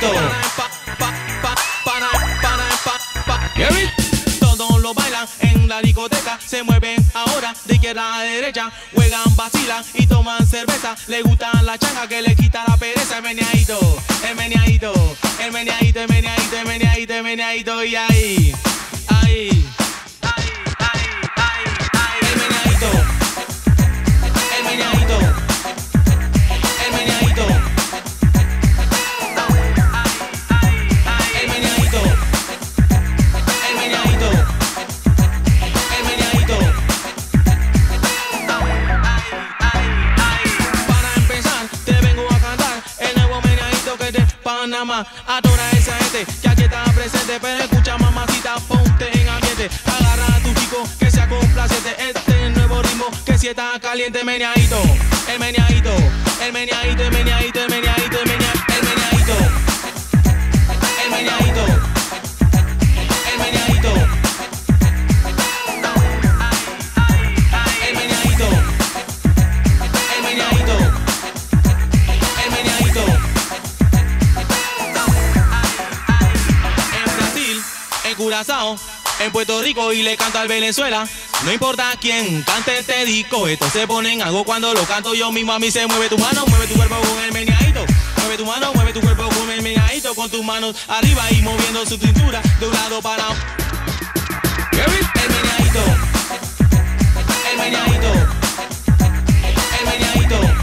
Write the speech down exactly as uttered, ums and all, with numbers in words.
meneadito. Todos lo bailan en la discoteca, se mueven ahora de izquierda a derecha, juegan, vacilan y toman cerveza. Le gustan la changa que le quita la pereza. El meneadito, el meneadito, el meneadito, el meneadito, el meneadito, el meneadito y ahí, ahí. Panamá, a toda esa gente que aquí está presente, pero escucha mamacita, ponte en ambiente, agarra a tu chico que sea complaciente, este nuevo ritmo que si está caliente, meneadito, el meneadito, el meneadito, el meneadito, el meneadito, el meneadito, el meneadito, el meneadito, el meneadito, el meneadito, el meneadito, el meneadito. En Curazao, en Puerto Rico y le canto al Venezuela. No importa quién cante este disco, esto se pone en algo cuando lo canto yo mismo. A mí se mueve tu mano, mueve tu cuerpo con el meneadito. Mueve tu mano, mueve tu cuerpo con el meneadito. Con tus manos arriba y moviendo su cintura de un lado para otro. El meneadito, el meneadito, el meneadito.